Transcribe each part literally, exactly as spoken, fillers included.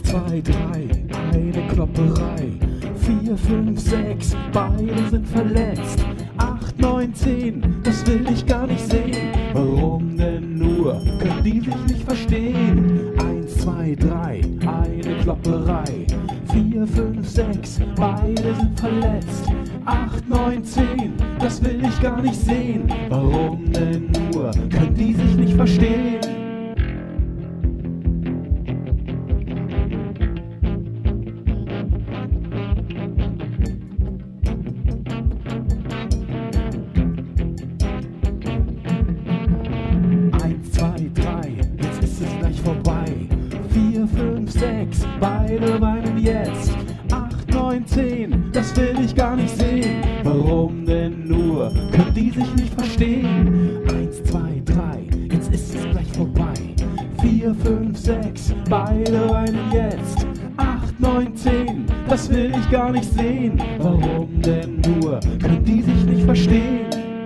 zwei, drei, eine Klopperei. Vier, fünf, sechs, beide sind verletzt. Acht, neun, zehn, das will ich gar nicht sehen. Warum denn nur? Können die sich nicht verstehen? Eins, zwei, drei, eine Klopperei. Vier, fünf, sechs, beide sind verletzt. Acht, neun, zehn, das will ich gar nicht sehen. Warum denn nur? Können die sich nicht verstehen? Vier, fünf, sechs, beide weinen jetzt. Acht, neun, zehn, das will ich gar nicht sehen. Warum denn nur? Können die sich nicht verstehen? Eins, zwei, drei, jetzt ist es gleich vorbei. Vier, fünf, sechs, beide weinen jetzt. Acht, neun, zehn, das will ich gar nicht sehen. Warum denn nur? Können die sich nicht verstehen?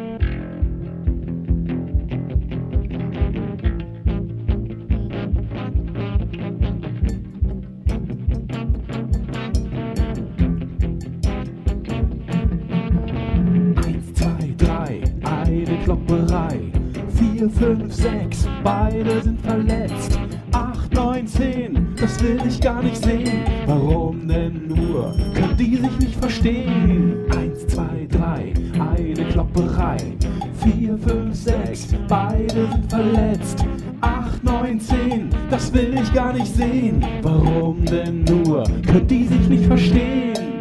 Klopperei. Vier, fünf, sechs, beide sind verletzt. Acht, neun, zehn, das will ich gar nicht sehen. Warum denn nur? Können die sich nicht verstehen? Eins, zwei, drei, eine Klopperei. Vier, fünf, sechs, beide sind verletzt. Acht, neun, zehn, das will ich gar nicht sehen. Warum denn nur? Können die sich nicht verstehen?